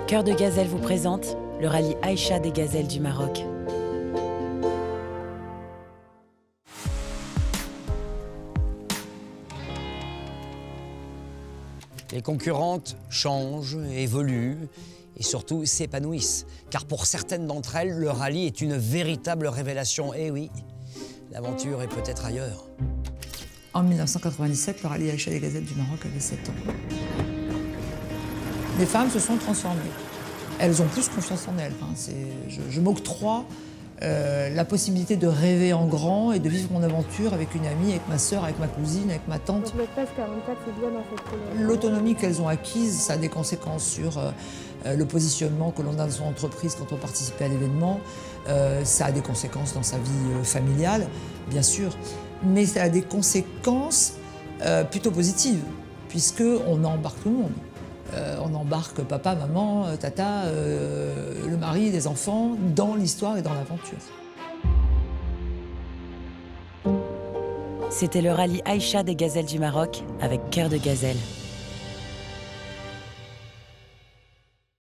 Cœur de Gazelle vous présente le rallye Aïcha des gazelles du Maroc. Les concurrentes changent, évoluent et surtout s'épanouissent. Car pour certaines d'entre elles, le rallye est une véritable révélation. Eh oui, l'aventure est peut-être ailleurs. En 1997, le rallye Aïcha des gazelles du Maroc avait 7 ans. Les femmes se sont transformées. Elles ont plus confiance en elles. Je m'octroie la possibilité de rêver en grand et de vivre mon aventure avec une amie, avec ma sœur, avec ma cousine, avec ma tante. Donc l'espace 44, c'est bien dans cette couleur. L'autonomie qu'elles ont acquise, ça a des conséquences sur le positionnement que l'on a dans son entreprise quand on participe à l'événement. Ça a des conséquences dans sa vie familiale, bien sûr. Mais ça a des conséquences plutôt positives, puisqu'on embarque tout le monde. On embarque papa, maman, tata, le mari, les enfants dans l'histoire et dans l'aventure. C'était le rallye Aïcha des gazelles du Maroc avec Cœur de Gazelle.